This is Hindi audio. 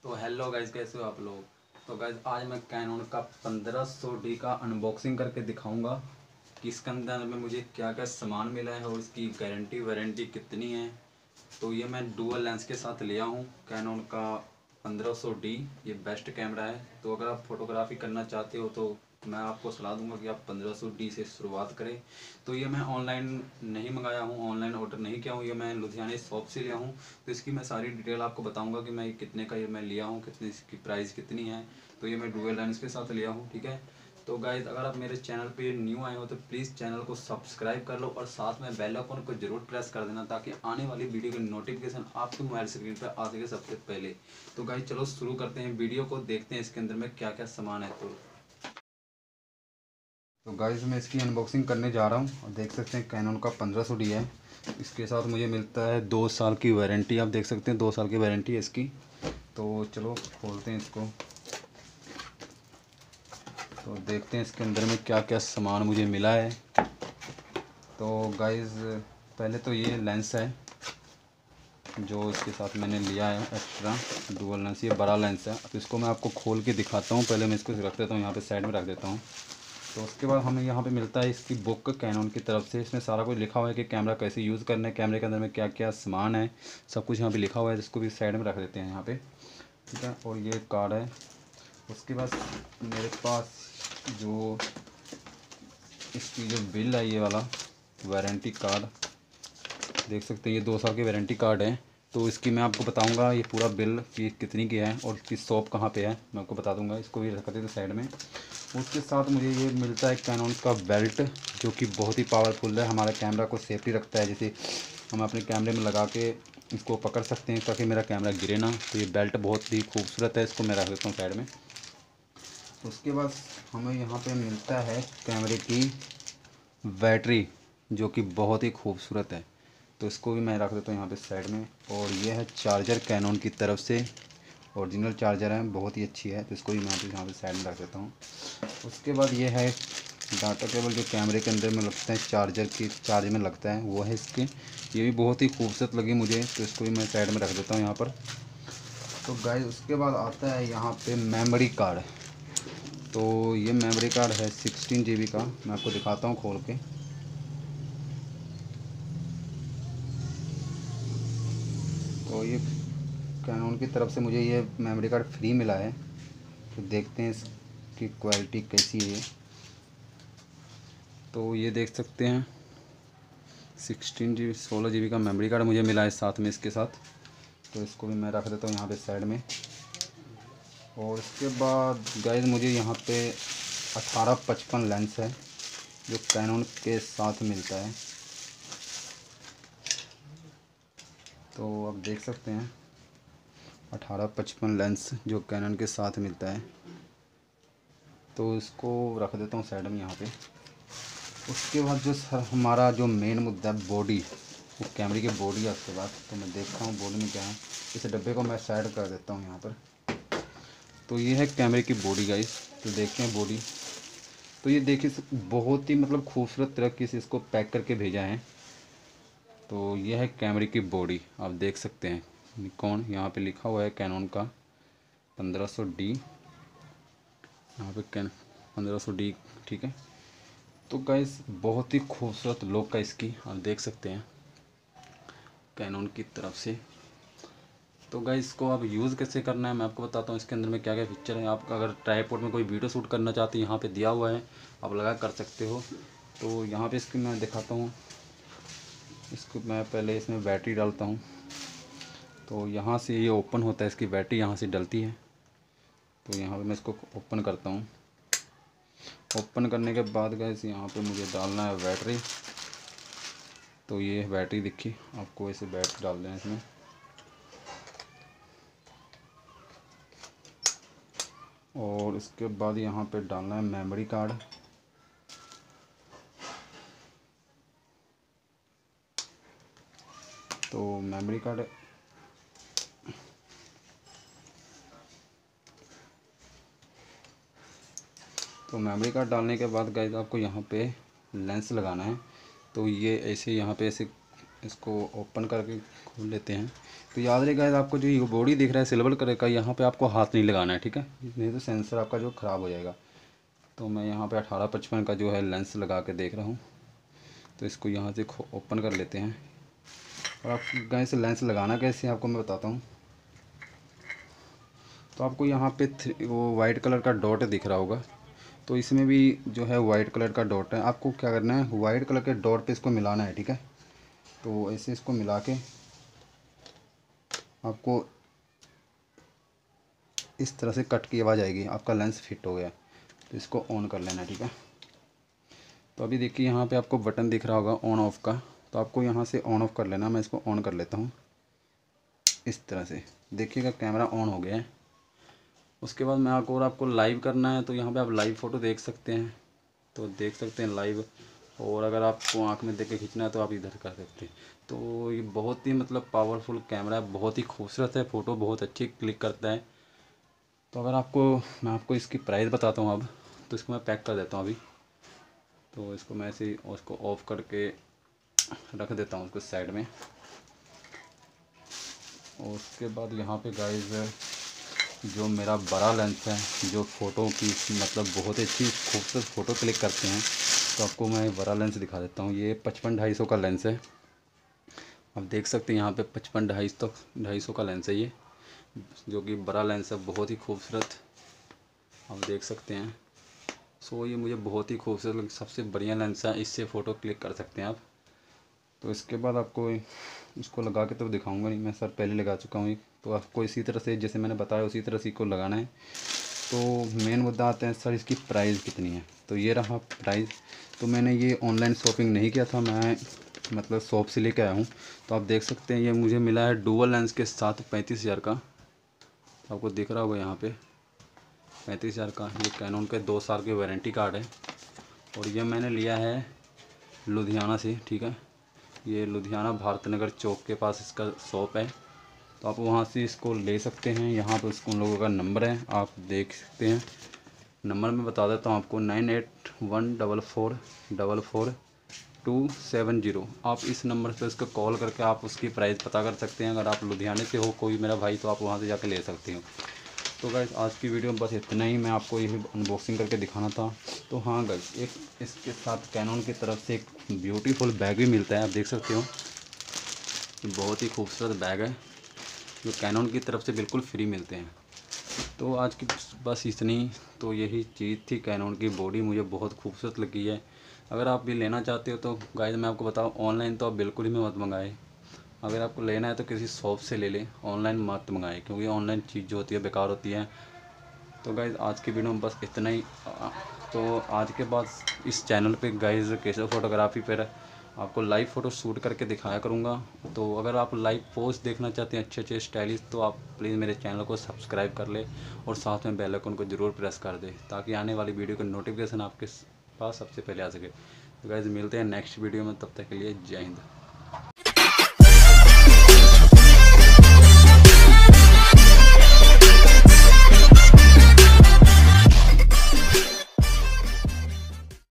तो हेलो गाइज, कैसे हो आप लोग। तो गाइज आज मैं कैनन का 1500D का अनबॉक्सिंग करके दिखाऊंगा कि इसके अंदर में मुझे क्या क्या सामान मिला है और इसकी गारंटी वारंटी कितनी है। तो ये मैं डुअल लेंस के साथ लिया हूँ कैनन का 1500D। ये बेस्ट कैमरा है। तो अगर आप फोटोग्राफी करना चाहते हो तो मैं आपको सलाह दूंगा कि आप 1500D से शुरुआत करें। तो ये मैं ऑनलाइन नहीं मंगाया हूँ, ऑनलाइन ऑर्डर नहीं किया हूँ, ये मैं लुधियाने शॉप से लिया हूँ। तो इसकी मैं सारी डिटेल आपको बताऊंगा कि मैं ये कितने का ये मैं लिया हूँ, कितनी इसकी प्राइस कितनी है। तो ये मैं डुअल लेंस के साथ लिया हूँ, ठीक है। तो गाइज अगर आप मेरे चैनल पे न्यू आए हो तो प्लीज़ चैनल को सब्सक्राइब कर लो और साथ में बेल आइकन को जरूर प्रेस कर देना ताकि आने वाली वीडियो की नोटिफिकेशन आपके मोबाइल स्क्रीन पर आ सके सबसे पहले। तो गाइज चलो शुरू करते हैं वीडियो को, देखते हैं इसके अंदर में क्या क्या सामान है। तो गाइज मैं इसकी अनबॉक्सिंग करने जा रहा हूँ और देख सकते हैं कैनन का 1500D है। इसके साथ मुझे मिलता है 2 साल की वारंटी। आप देख सकते हैं 2 साल की वारंटी है इसकी। तो चलो खोलते हैं इसको, तो देखते हैं इसके अंदर में क्या क्या सामान मुझे मिला है। तो गाइज़ पहले तो ये लेंस है जो इसके साथ मैंने लिया है एक्स्ट्रा डुअल लेंस। ये बड़ा लेंस है। अब इसको मैं आपको खोल के दिखाता हूँ। पहले मैं इसको रख देता हूँ यहाँ पे, साइड में रख देता हूँ। तो उसके बाद हमें यहाँ पे मिलता है इसकी बुक कैनन की तरफ से। इसमें सारा कुछ लिखा हुआ है कि कैमरा कैसे यूज़ करना है, कैमरे के अंदर में क्या क्या सामान है, सब कुछ यहाँ पे लिखा हुआ है। इसको भी साइड में रख देते हैं यहाँ पे, ठीक है। और ये कार्ड है। उसके बाद मेरे पास जो इसकी जो बिल है, ये वाला वारंटी कार्ड देख सकते हैं। ये 2 साल की वारंटी कार्ड है। तो इसकी मैं आपको बताऊंगा ये पूरा बिल कि कितनी की है और इसकी शॉप कहाँ पे है, मैं आपको बता दूंगा। इसको भी रख देते साइड में। उसके साथ मुझे ये मिलता है कैनन का बेल्ट जो कि बहुत ही पावरफुल है, हमारे कैमरा को सेफ्टी रखता है। जैसे हम अपने कैमरे में लगा के इसको पकड़ सकते हैं ताकि मेरा कैमरा गिरे ना। तो ये बेल्ट बहुत ही खूबसूरत है। इसको मैं रख देता हूँ साइड में। उसके बाद हमें यहाँ पे मिलता है कैमरे की बैटरी जो कि बहुत ही खूबसूरत है। तो इसको भी मैं रख देता हूँ यहाँ पे साइड में। और ये है चार्जर कैनन की तरफ से, ओरिजिनल चार्जर है, बहुत ही अच्छी है। तो इसको भी मैं यहाँ पे साइड में रख देता हूँ। उसके बाद ये है डाटा केबल जो कैमरे के अंदर में लगता है, चार्जर की चार्ज में लगता है, वो है इसके। ये भी बहुत ही खूबसूरत लगी मुझे, तो इसको भी मैं साइड में रख देता हूँ यहाँ पर। तो गाइस उसके बाद आता है यहाँ पे मेमोरी कार्ड। तो ये मेमोरी कार्ड है 16 GB का। मैं आपको दिखाता हूँ खोल के। तो ये कैनन की तरफ से मुझे ये मेमोरी कार्ड फ्री मिला है। तो देखते हैं इसकी क्वालिटी कैसी है। तो ये देख सकते हैं 16 GB का मेमोरी कार्ड मुझे मिला है साथ में, इसके साथ। तो इसको भी मैं रख देता हूँ यहाँ पे साइड में। और इसके बाद गाइस मुझे यहाँ पे 18-55 लेंस है जो कैनन के साथ मिलता है। तो आप देख सकते हैं 18-55 लेंस जो कैनन के साथ मिलता है। तो इसको रख देता हूँ साइड में यहाँ पे। उसके बाद जो हमारा जो मेन मुद्दा है बॉडी, वो कैमरे की बॉडी है। उसके बाद तो मैं देखता हूँ बॉडी में क्या है। इस डब्बे को मैं साइड कर देता हूँ यहाँ पर। तो ये है कैमरे की बॉडी गाइस। तो देखते हैं बॉडी। तो ये देखिए बहुत ही मतलब खूबसूरत तरीके से इसको पैक करके भेजा है। तो ये है कैमरे की बॉडी, आप देख सकते हैं निकॉन यहाँ पे लिखा हुआ है कैनन का 1500D। यहाँ पे 1500D, ठीक है। तो गाइस बहुत ही खूबसूरत लुक है इसकी, आप देख सकते हैं कैनन की तरफ से। तो गाइस इसको आप यूज़ कैसे करना है मैं आपको बताता हूँ। इसके अंदर में क्या क्या फीचर है। आप अगर ट्राइपॉड में कोई वीडियो शूट करना चाहते हैं, यहाँ पे दिया हुआ है, आप लगा कर सकते हो। तो यहाँ पे इसकी मैं दिखाता हूँ। इसको मैं पहले इसमें बैटरी डालता हूँ। तो यहाँ से ये ओपन होता है, इसकी बैटरी यहाँ से डलती है। तो यहाँ पे मैं इसको ओपन करता हूँ। ओपन करने के बाद गाइस यहाँ पे मुझे डालना है बैटरी। तो ये बैटरी दिखी आपको, ऐसे बैटरी डाल दें इसमें। और इसके बाद यहाँ पे डालना है मेमोरी कार्ड। तो मेमोरी कार्ड डालने के बाद गाइस आपको यहाँ पे लेंस लगाना है। तो ये ऐसे यहाँ पे ऐसे इसको ओपन करके खोल लेते हैं। तो याद रहे गाइस, आपको जो ये बॉडी दिख रहा है सिल्वर कलर का, यहाँ पे आपको हाथ नहीं लगाना है, ठीक है, नहीं तो सेंसर आपका जो ख़राब हो जाएगा। तो मैं यहाँ पे 18-55 का जो है लेंस लगा के देख रहा हूँ। तो इसको यहाँ से ओपन कर लेते हैं। और आप गाइस लेंस लगाना कैसे है आपको मैं बताता हूँ। तो आपको यहाँ पे वो वाइट कलर का डॉट दिख रहा होगा, तो इसमें भी जो है वाइट कलर का डॉट है। आपको क्या करना है, वाइट कलर के डॉट पे इसको मिलाना है, ठीक है। तो ऐसे इसको मिला के आपको इस तरह से कट की आवाज़ आएगी, आपका लेंस फिट हो गया। तो इसको ऑन कर लेना है, ठीक है। तो अभी देखिए यहाँ पे आपको बटन दिख रहा होगा ऑन ऑफ़ का, तो आपको यहाँ से ऑन ऑफ़ कर लेना। मैं इसको ऑन कर लेता हूँ इस तरह से, देखिएगा कैमरा ऑन हो गया है। उसके बाद मैं आपको लाइव करना है, तो यहाँ पे आप लाइव फ़ोटो देख सकते हैं, तो देख सकते हैं लाइव। और अगर आपको आँख में देख के खींचना है तो आप इधर कर सकते हैं। तो ये बहुत ही मतलब पावरफुल कैमरा है, बहुत ही खूबसूरत है, फ़ोटो बहुत अच्छी क्लिक करता है। तो अगर मैं आपको इसकी प्राइस बताता हूँ अब, तो इसको मैं पैक कर देता हूँ अभी। तो इसको मैं ऐसे उसको ऑफ़ करके रख देता हूँ उसको साइड में। और उसके बाद यहाँ पे गाइस जो मेरा बड़ा लेंस है, जो फ़ोटो की मतलब बहुत अच्छी खूबसूरत फ़ोटो क्लिक करते हैं, तो आपको मैं बड़ा लेंस दिखा देता हूँ। ये 55-250 का लेंस है। आप देख सकते हैं यहाँ पे 55-250 का लेंस है ये, जो कि बड़ा लेंस है, बहुत ही खूबसूरत आप देख सकते हैं। सो ये मुझे बहुत ही खूबसूरत, सबसे बढ़िया लेंस है, इससे फ़ोटो क्लिक कर सकते हैं आप। तो इसके बाद आपको इसको लगा के तो दिखाऊंगा नहीं, मैं सर पहले लगा चुका हूँ। तो आपको इसी तरह से जैसे मैंने बताया उसी तरह से इसको लगाना है। तो मेन मुद्दा आता है सर इसकी प्राइस कितनी है। तो ये रहा प्राइस। तो मैंने ये ऑनलाइन शॉपिंग नहीं किया था, मैं मतलब शॉप से लेके आया हूँ। तो आप देख सकते हैं ये मुझे मिला है डुअल लेंस के साथ 35,000 का। तो आपको दिख रहा होगा यहाँ पे 35,000 का। ये कैनन के 2 साल के वारंटी कार्ड है। और ये मैंने लिया है लुधियाना से, ठीक है। ये लुधियाना भारत नगर चौक के पास इसका शॉप है, तो आप वहाँ से इसको ले सकते हैं। यहाँ पर उन लोगों का नंबर है, आप देख सकते हैं। नंबर मैं बता देता हूँ आपको 9814444270। आप इस नंबर पर उसको कॉल करके आप उसकी प्राइस पता कर सकते हैं। अगर आप लुधियाने से हो कोई मेरा भाई, तो आप वहाँ से जाके ले सकते हो। तो गाइस आज की वीडियो में बस इतना ही, मैं आपको यही अनबॉक्सिंग करके दिखाना था। तो हाँ गाइस, एक इसके साथ कैनन की तरफ से एक ब्यूटीफुल बैग भी मिलता है, आप देख सकते हो। बहुत ही खूबसूरत बैग है जो कैनन की तरफ से बिल्कुल फ्री मिलते हैं। तो आज की बस इतनी तो यही चीज़ थी। कैनन की बॉडी मुझे बहुत खूबसूरत लगी है। अगर आप भी लेना चाहते हो तो गाइस मैं आपको बताऊँ, ऑनलाइन तो आप बिल्कुल ही मत मंगाएं। अगर आपको लेना है तो किसी शॉप से ले लें, ऑनलाइन मत मंगाएं, क्योंकि ऑनलाइन चीज़ जो होती है बेकार होती है। तो गाइस आज की वीडियो में बस इतना ही। तो आज के बाद इस चैनल पे गाइस केशव फोटोग्राफी पर आपको लाइव फ़ोटो शूट करके दिखाया करूँगा। तो अगर आप लाइव पोस्ट देखना चाहते हैं अच्छे अच्छे स्टाइलिश, तो आप प्लीज़ मेरे चैनल को सब्सक्राइब कर ले और साथ में बेल आइकन को ज़रूर प्रेस कर दे, ताकि आने वाली वीडियो का नोटिफिकेशन आपके पास सबसे पहले आ सके। तो गाइस मिलते हैं नेक्स्ट वीडियो में, तब तक के लिए जय हिंद।